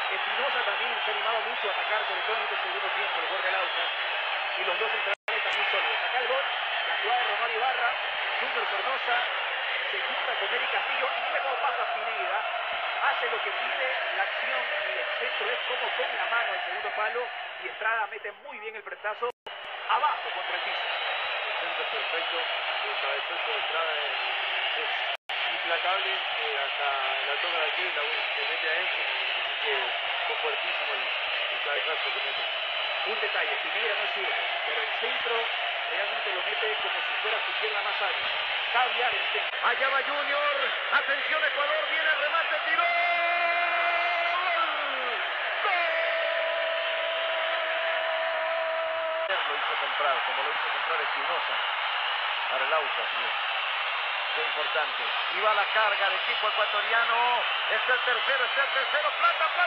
Espinosa también se ha animado mucho a atacar, sobre todo en este segundo tiempo, el gol de Lautaro. Y los dos centrales también sólidos. Acá el gol, la jugada de Romario Ibarra, Junior Sornosa se junta con Eric Castillo y mira cómo pasa Pineda, hace lo que pide la acción y el centro es como con la mano el segundo palo y Estrada mete muy bien el prestazo abajo contra el piso. El centro es perfecto, el cabezazo de Estrada es implacable, hasta la toca de aquí se mete adentro, así que fue fuertísimo el cabezazo que mete. Un detalle, Pineda no es zurdo, pero el centro realmente lo mete como si fuera su pierna más hábil. Caviar el centro. Allá va Junior. Atención Ecuador, viene el remate, tiró. ¡Gol! Lo hizo comprar, como lo hizo comprar Espinosa. Para el auto, sí. Qué importante. Y va la carga del equipo ecuatoriano. Está el tercero, Plata.